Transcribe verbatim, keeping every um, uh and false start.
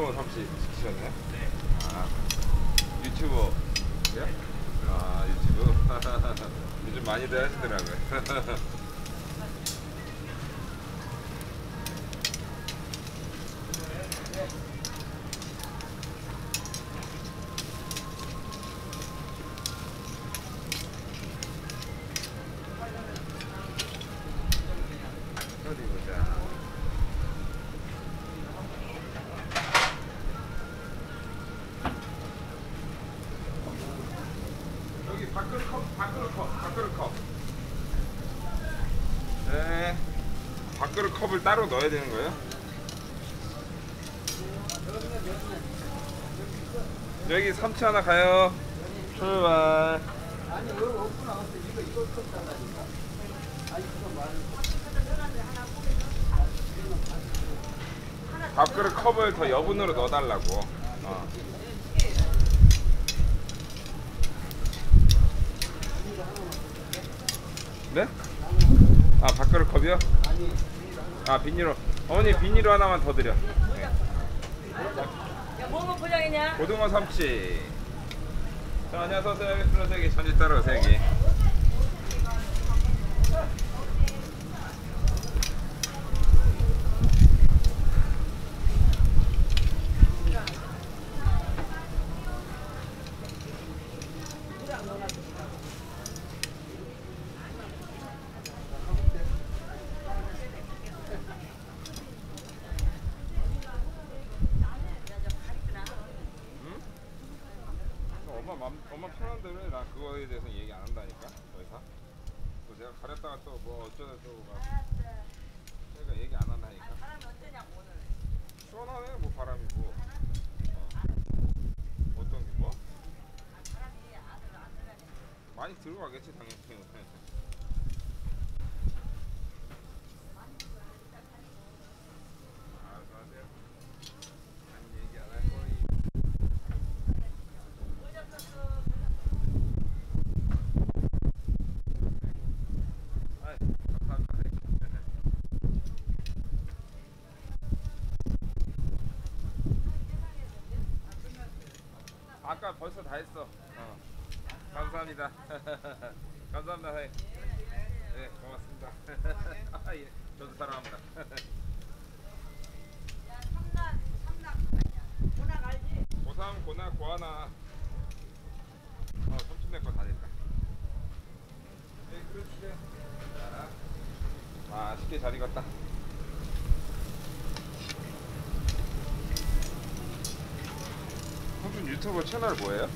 고등어 삼시 시키셨나요? 네. 아, 유튜버. 예? 아, 유튜브. 요즘 많이들 하시더라고요. 어디 보자. 여기 밥그릇 컵, 밥그릇 컵, 밥그릇 컵. 네. 밥그릇 컵을 따로 넣어야 되는 거예요? 여기 삼치 하나 가요. 출발. 아니 여기 없구나. 이거 이거 컸다니까. 아니 그거 말고. 밥그릇 컵을 더 여분으로 넣어달라고. 어. 네? 아, 밥그릇 컵이요? 아, 비닐로. 어머니 비닐로 하나만 더 드려. 네. 야, 뭐뭐 포장했냐? 고등어 삼치. 자, 안녕하세요. 여기 둘러세기 전지 따로 세기. 엄마 맘, 엄마 편한 대로 해. 나 그거에 대해서 얘기 안 한다니까. 더 이상. 또 내가 가렸다가 또 뭐 어쩌다 또 막. 내가 얘기 안 한다니까. 바람이 어떠냐고 오늘. 시원하네 뭐 바람이 뭐. 어. 어떤 게 뭐? 바람이 안으로 안 들어가네. 많이 들어가겠지 당연히. 알아서 하세요. 난 얘기 안 할 거니. 아이, 감사합니다. 아까 벌써 다 했어. 어. 감사합니다. 감사합니다. 네, 네 고맙습니다. 아, 예, 저도 사랑합니다. 야, 삼락, 삼락 아니야. 고낙 알지? 고삼, 고나, 고하나. 어, 삼촌 내 거 다 됐다. 네, 그렇지. 자, 맛있게 잘 익었다. 삼촌 유튜브 채널 뭐예요?